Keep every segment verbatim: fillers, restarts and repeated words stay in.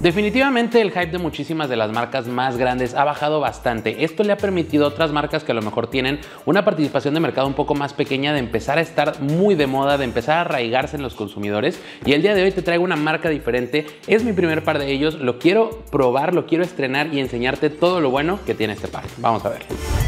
Definitivamente el hype de muchísimas de las marcas más grandes ha bajado bastante. Esto le ha permitido a otras marcas que a lo mejor tienen una participación de mercado un poco más pequeña de empezar a estar muy de moda, de empezar a arraigarse en los consumidores. Y el día de hoy te traigo una marca diferente. Es mi primer par de ellos. Lo quiero probar, lo quiero estrenar y enseñarte todo lo bueno que tiene este par. Vamos a ver.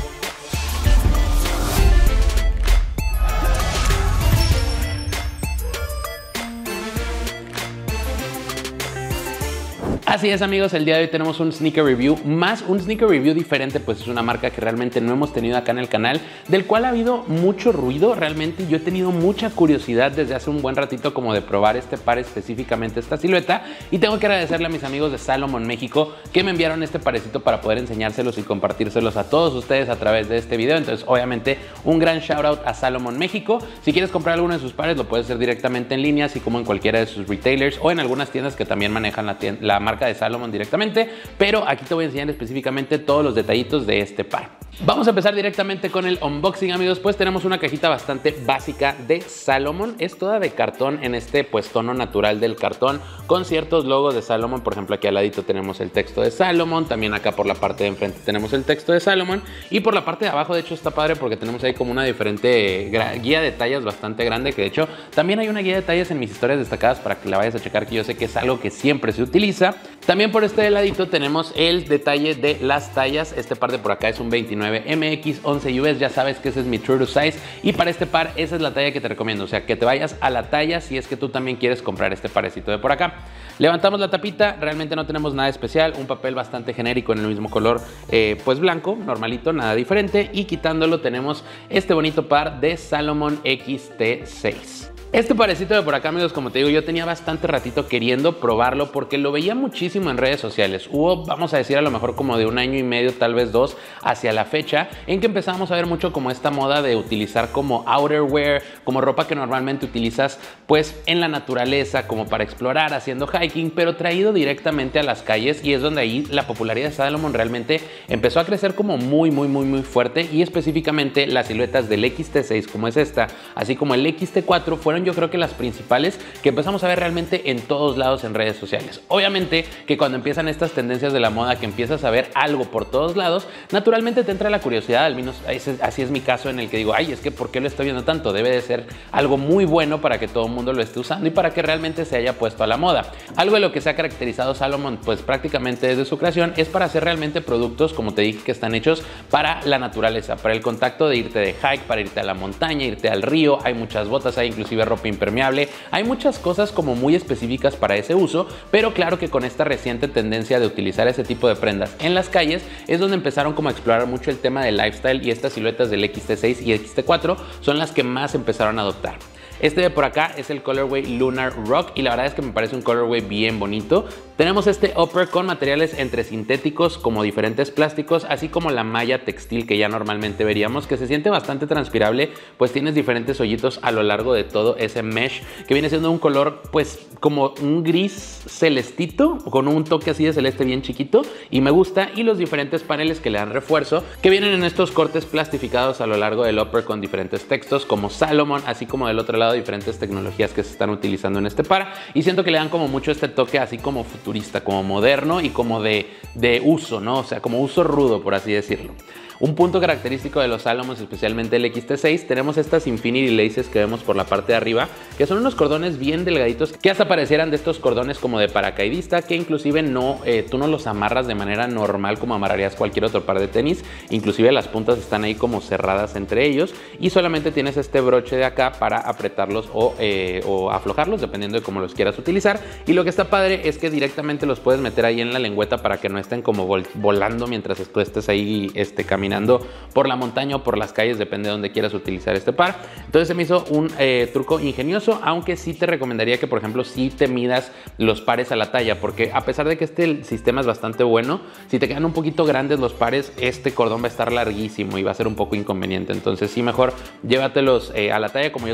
Así es, amigos, el día de hoy tenemos un sneaker review, más un sneaker review diferente, pues es una marca que realmente no hemos tenido acá en el canal, del cual ha habido mucho ruido. Realmente yo he tenido mucha curiosidad desde hace un buen ratito como de probar este par, específicamente esta silueta, y tengo que agradecerle a mis amigos de Salomon México que me enviaron este parecito para poder enseñárselos y compartírselos a todos ustedes a través de este video. Entonces, obviamente, un gran shout out a Salomon México. Si quieres comprar alguno de sus pares, lo puedes hacer directamente en línea, así como en cualquiera de sus retailers o en algunas tiendas que también manejan la, tienda, la marca de Salomon directamente, pero aquí te voy a enseñar específicamente todos los detallitos de este par. Vamos a empezar directamente con el unboxing, amigos. Pues tenemos una cajita bastante básica de Salomon, es toda de cartón en este pues tono natural del cartón, con ciertos logos de Salomon. Por ejemplo, aquí al ladito tenemos el texto de Salomon, también acá por la parte de enfrente tenemos el texto de Salomon, y por la parte de abajo de hecho está padre porque tenemos ahí como una diferente guía de tallas bastante grande, que de hecho también hay una guía de tallas en mis historias destacadas para que la vayas a checar, que yo sé que es algo que siempre se utiliza. También por este ladito tenemos el detalle de las tallas. Este par de por acá es un veintinueve M X once U S, ya sabes que ese es mi true to size, y para este par esa es la talla que te recomiendo, o sea que te vayas a la talla si es que tú también quieres comprar este parecito de por acá. Levantamos la tapita, realmente no tenemos nada especial, un papel bastante genérico en el mismo color, eh, pues blanco, normalito, nada diferente, y quitándolo tenemos este bonito par de Salomon X T seis. Este parecito de por acá, amigos, como te digo, yo tenía bastante ratito queriendo probarlo porque lo veía muchísimo en redes sociales. Hubo, vamos a decir, a lo mejor como de un año y medio, tal vez dos, hacia la fecha, en que empezamos a ver mucho como esta moda de utilizar como outerwear, como ropa que normalmente utilizas pues en la naturaleza, como para explorar, haciendo hiking, pero traído directamente a las calles, y es donde ahí la popularidad de Salomon realmente empezó a crecer como muy, muy, muy, muy fuerte, y específicamente las siluetas del X T seis, como es esta, así como el X T cuatro, fueron yo creo que las principales que empezamos a ver realmente en todos lados en redes sociales. Obviamente que cuando empiezan estas tendencias de la moda, que empiezas a ver algo por todos lados, naturalmente te entra la curiosidad. Al menos así es mi caso, en el que digo, ay, es que ¿por qué lo estoy viendo tanto? Debe de ser algo muy bueno para que todo el mundo lo esté usando y para que realmente se haya puesto a la moda. Algo de lo que se ha caracterizado Salomon pues prácticamente desde su creación es para hacer realmente productos, como te dije, que están hechos para la naturaleza, para el contacto de irte de hike, para irte a la montaña, irte al río. Hay muchas botas, hay inclusive ropa impermeable, hay muchas cosas como muy específicas para ese uso, pero claro que con esta reciente tendencia de utilizar ese tipo de prendas en las calles es donde empezaron como a explorar mucho el tema del lifestyle, y estas siluetas del X T seis y X T cuatro son las que más empezaron a adoptar. Este de por acá es el colorway Lunar Rock, y la verdad es que me parece un colorway bien bonito. Tenemos este upper con materiales entre sintéticos como diferentes plásticos, así como la malla textil que ya normalmente veríamos, que se siente bastante transpirable, pues tienes diferentes hoyitos a lo largo de todo ese mesh, que viene siendo un color pues como un gris celestito con un toque así de celeste bien chiquito, y me gusta. Y los diferentes paneles que le dan refuerzo, que vienen en estos cortes plastificados a lo largo del upper con diferentes textos como Salomon, así como del otro lado diferentes tecnologías que se están utilizando en este par, y siento que le dan como mucho este toque así como futurista, como moderno y como de, de uso, ¿no? O sea, como uso rudo, por así decirlo. Un punto característico de los Salomon, especialmente el X T seis, tenemos estas Infinity Laces que vemos por la parte de arriba, que son unos cordones bien delgaditos que hasta parecieran de estos cordones como de paracaidista, que inclusive no, eh, tú no los amarras de manera normal como amarrarías cualquier otro par de tenis. Inclusive las puntas están ahí como cerradas entre ellos, y solamente tienes este broche de acá para apretarlos o, eh, o aflojarlos, dependiendo de cómo los quieras utilizar. Y lo que está padre es que directamente los puedes meter ahí en la lengüeta para que no estén como vol volando mientras tú estés ahí este, caminando por la montaña o por las calles, depende de donde quieras utilizar este par. Entonces se me hizo un eh, truco ingenioso, aunque sí te recomendaría que, por ejemplo, si te midas los pares a la talla, porque a pesar de que este sistema es bastante bueno, si te quedan un poquito grandes los pares, este cordón va a estar larguísimo y va a ser un poco inconveniente. Entonces sí, mejor llévatelos eh, a la talla como yo te recomiendo,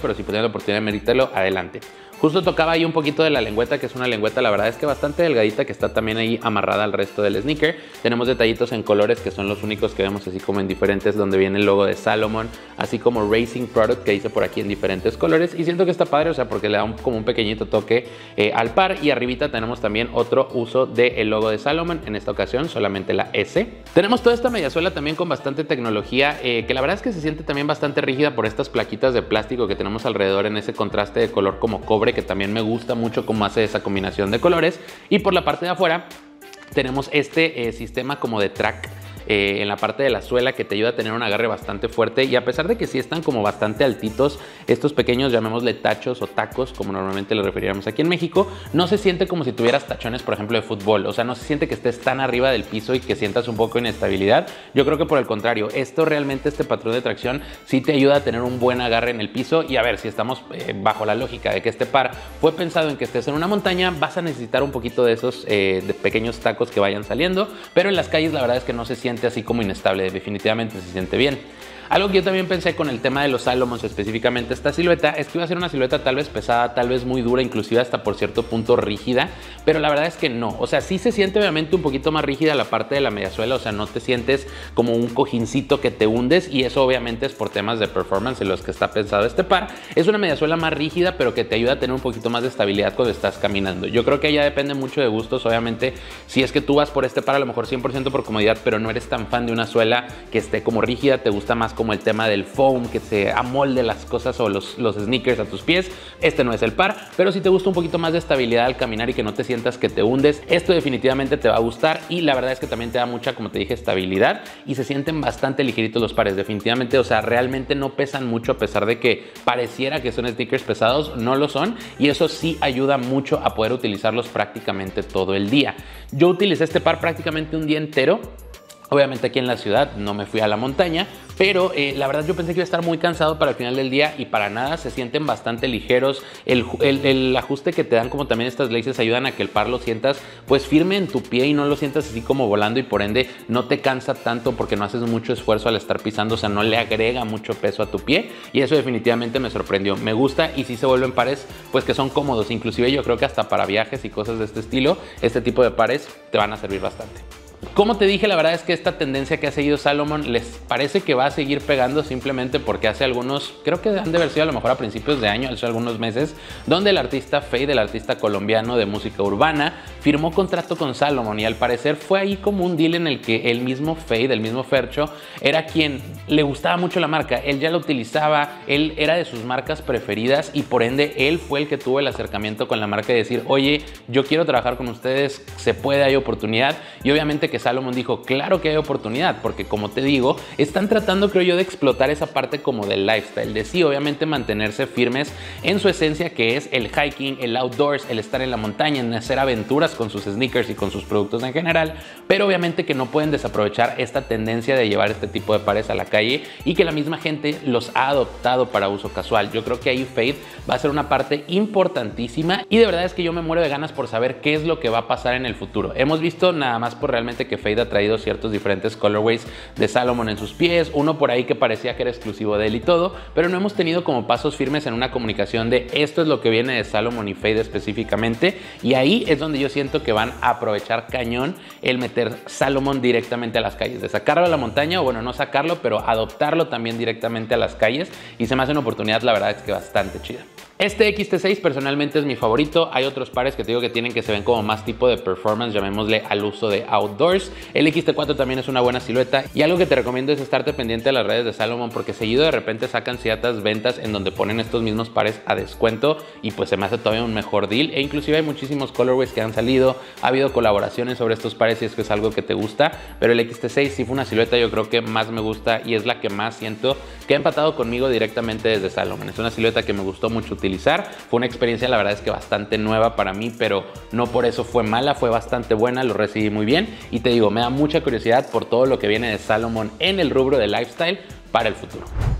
pero si tienen la oportunidad de medírtelo, adelante. Justo tocaba ahí un poquito de la lengüeta, que es una lengüeta, la verdad es que bastante delgadita, que está también ahí amarrada al resto del sneaker. Tenemos detallitos en colores, que son los únicos que vemos así como en diferentes, donde viene el logo de Salomon, así como Racing Product, que dice por aquí en diferentes colores. Y siento que está padre, o sea, porque le da un, como un pequeñito toque eh, al par. Y arribita tenemos también otro uso del logo de Salomon, en esta ocasión solamente la S. Tenemos toda esta mediasuela también con bastante tecnología, eh, que la verdad es que se siente también bastante rígida por estas plaquitas de plástico que tenemos alrededor en ese contraste de color como cobre, que también me gusta mucho cómo hace esa combinación de colores. Y por la parte de afuera tenemos este eh, sistema como de track Eh, en la parte de la suela, que te ayuda a tener un agarre bastante fuerte, y a pesar de que sí están como bastante altitos, estos pequeños, llamémosle tachos o tacos, como normalmente le referiríamos aquí en México, no se siente como si tuvieras tachones, por ejemplo, de fútbol. O sea, no se siente que estés tan arriba del piso y que sientas un poco de inestabilidad. Yo creo que por el contrario, esto realmente, este patrón de tracción sí te ayuda a tener un buen agarre en el piso. Y a ver, si estamos eh, bajo la lógica de que este par fue pensado en que estés en una montaña, vas a necesitar un poquito de esos eh, de pequeños tacos que vayan saliendo, pero en las calles la verdad es que no se siente así como inestable, definitivamente se siente bien. Algo que yo también pensé con el tema de los Salomons, específicamente esta silueta, es que iba a ser una silueta tal vez pesada, tal vez muy dura, inclusive hasta por cierto punto rígida, pero la verdad es que no. O sea, sí se siente obviamente un poquito más rígida la parte de la mediasuela, o sea, no te sientes como un cojincito que te hundes, y eso obviamente es por temas de performance en los que está pensado este par. Es una mediasuela más rígida, pero que te ayuda a tener un poquito más de estabilidad cuando estás caminando. Yo creo que ya depende mucho de gustos, obviamente. Si es que tú vas por este par, a lo mejor cien por ciento por comodidad, pero no eres tan fan de una suela que esté como rígida, te gusta más como el tema del foam, que se amolde las cosas o los, los sneakers a tus pies, este no es el par. Pero si te gusta un poquito más de estabilidad al caminar y que no te sientas que te hundes, esto definitivamente te va a gustar. Y la verdad es que también te da mucha, como te dije, estabilidad, y se sienten bastante ligeritos los pares, definitivamente. O sea, realmente no pesan mucho, a pesar de que pareciera que son sneakers pesados, no lo son, y eso sí ayuda mucho a poder utilizarlos prácticamente todo el día. Yo utilicé este par prácticamente un día entero. Obviamente aquí en la ciudad, no me fui a la montaña, pero eh, la verdad yo pensé que iba a estar muy cansado para el final del día, y para nada, se sienten bastante ligeros. El, el, el ajuste que te dan, como también estas laces, ayudan a que el par lo sientas pues firme en tu pie y no lo sientas así como volando, y por ende no te cansa tanto porque no haces mucho esfuerzo al estar pisando, o sea, no le agrega mucho peso a tu pie, y eso definitivamente me sorprendió. Me gusta, y sí se vuelven pares pues que son cómodos, inclusive yo creo que hasta para viajes y cosas de este estilo, este tipo de pares te van a servir bastante. Como te dije, la verdad es que esta tendencia que ha seguido Salomon les parece que va a seguir pegando, simplemente porque hace algunos, creo que han de haber sido a lo mejor a principios de año, hace algunos meses, donde el artista Feid, el artista colombiano de música urbana, firmó contrato con Salomon, y al parecer fue ahí como un deal en el que el mismo Feid, el mismo Fercho, era quien le gustaba mucho la marca. Él ya la utilizaba, él era de sus marcas preferidas, y por ende él fue el que tuvo el acercamiento con la marca de decir, oye, yo quiero trabajar con ustedes, se puede, hay oportunidad. Y obviamente que Salomon dijo, claro que hay oportunidad, porque como te digo, están tratando, creo yo, de explotar esa parte como del lifestyle, de sí, obviamente mantenerse firmes en su esencia, que es el hiking, el outdoors, el estar en la montaña, en hacer aventuras con sus sneakers y con sus productos en general, pero obviamente que no pueden desaprovechar esta tendencia de llevar este tipo de pares a la calle, y que la misma gente los ha adoptado para uso casual. Yo creo que ahí Feid va a ser una parte importantísima, y de verdad es que yo me muero de ganas por saber qué es lo que va a pasar en el futuro. Hemos visto nada más por realmente que Feid ha traído ciertos diferentes colorways de Salomon en sus pies, uno por ahí que parecía que era exclusivo de él y todo, pero no hemos tenido como pasos firmes en una comunicación de esto es lo que viene de Salomon y Feid específicamente, y ahí es donde yo siento que van a aprovechar cañón el meter Salomon directamente a las calles, de sacarlo a la montaña, o bueno, no sacarlo, pero adoptarlo también directamente a las calles, y se me hace una oportunidad, la verdad es que bastante chida. Este X T seis personalmente es mi favorito. Hay otros pares que te digo que tienen que se ven como más tipo de performance, llamémosle al uso de outdoors. El X T cuatro también es una buena silueta, y algo que te recomiendo es estarte pendiente de las redes de Salomon, porque seguido de repente sacan ciertas ventas en donde ponen estos mismos pares a descuento, y pues se me hace todavía un mejor deal. E inclusive hay muchísimos colorways que han salido, ha habido colaboraciones sobre estos pares si es que es algo que te gusta, pero el X T seis sí fue una silueta yo creo que más me gusta, y es la que más siento que ha empatado conmigo directamente desde Salomon. Es una silueta que me gustó mucho utilizar. Fue una experiencia, la verdad es que bastante nueva para mí, pero no por eso fue mala, fue bastante buena, lo recibí muy bien, y te digo, me da mucha curiosidad por todo lo que viene de Salomon en el rubro de lifestyle para el futuro.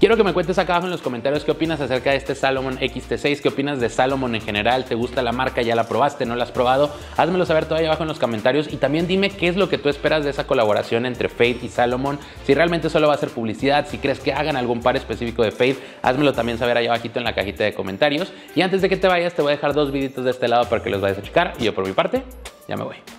Quiero que me cuentes acá abajo en los comentarios qué opinas acerca de este Salomon X T seis, qué opinas de Salomon en general, te gusta la marca, ya la probaste, no la has probado, házmelo saber todo ahí abajo en los comentarios y también dime qué es lo que tú esperas de esa colaboración entre Fade y Salomon, si realmente solo va a ser publicidad, si crees que hagan algún par específico de Fade, házmelo también saber ahí abajito en la cajita de comentarios. Y antes de que te vayas te voy a dejar dos videitos de este lado para que los vayas a checar y yo por mi parte ya me voy.